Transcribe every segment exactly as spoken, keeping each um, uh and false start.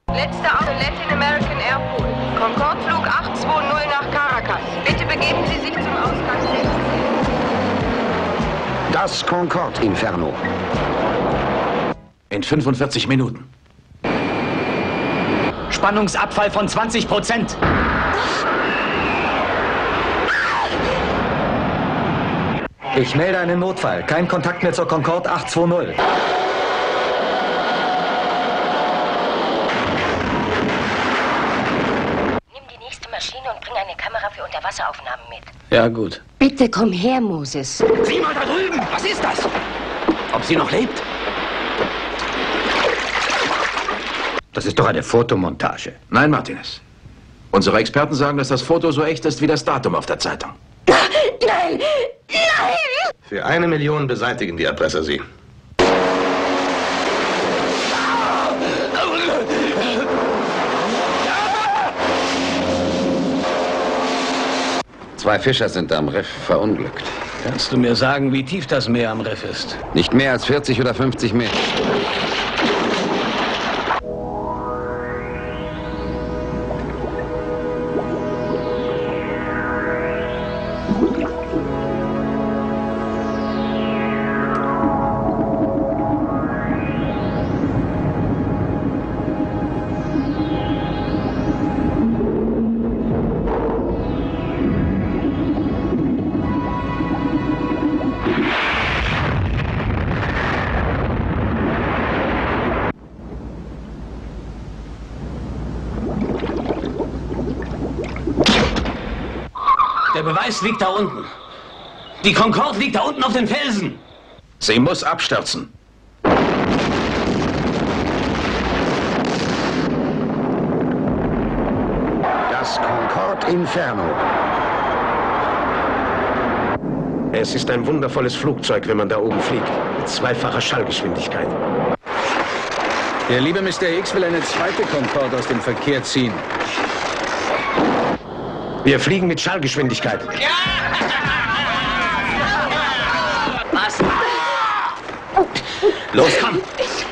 Letzter Auto Latin American Airport. Concorde-Flug acht zwei null nach Caracas. Bitte begeben Sie sich zum Ausgang. Das Concorde-Inferno. In fünfundvierzig Minuten. Spannungsabfall von zwanzig Prozent. Ich melde einen Notfall. Kein Kontakt mehr zur Concorde acht zwei null. Nimm die nächste Maschine und bring eine Kamera für Unterwasseraufnahmen mit. Ja, gut. Bitte komm her, Moses. Sieh mal da drüben! Was ist das? Ob sie noch lebt? Das ist doch eine Fotomontage. Nein, Martinez. Unsere Experten sagen, dass das Foto so echt ist wie das Datum auf der Zeitung. Nein! Nein! Für eine Million beseitigen die Erpresser sie. Zwei Fischer sind am Riff verunglückt. Kannst du mir sagen, wie tief das Meer am Riff ist? Nicht mehr als vierzig oder fünfzig Meter. Der Beweis liegt da unten. Die Concorde liegt da unten auf den Felsen. Sie muss abstürzen. Das Concorde-Inferno. Es ist ein wundervolles Flugzeug, wenn man da oben fliegt. Mit zweifacher Schallgeschwindigkeit. Der liebe Mister X will eine zweite Concorde aus dem Verkehr ziehen. Wir fliegen mit Schallgeschwindigkeit. Was? Los, komm!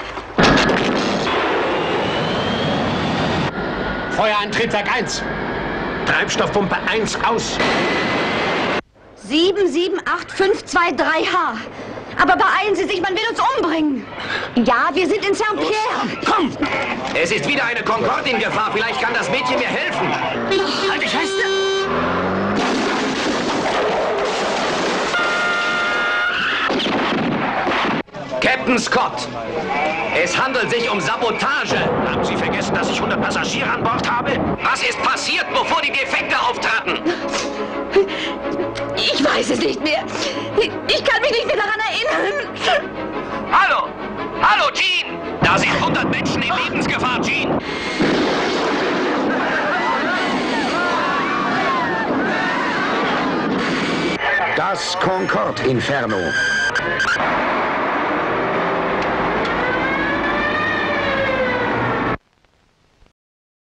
Feuerantrieb Werk eins. Treibstoffpumpe eins aus. sieben sieben acht fünf zwei drei H. Aber beeilen Sie sich, man will uns umbringen. Ja, wir sind in Saint-Pierre. Komm! Es ist wieder eine Concorde in Gefahr. Vielleicht kann das Mädchen mir helfen. Halt dich fest! Captain Scott, es handelt sich um Sabotage. Haben Sie vergessen, dass ich hundert Passagiere an Bord habe? Was ist passiert, bevor die Defekte auftraten? Ich weiß es nicht mehr. Ich kann mich nicht mehr daran erinnern. Hallo! Hallo, Jean! Da sind hundert Menschen in Lebensgefahr, Jean! Das Concorde-Inferno.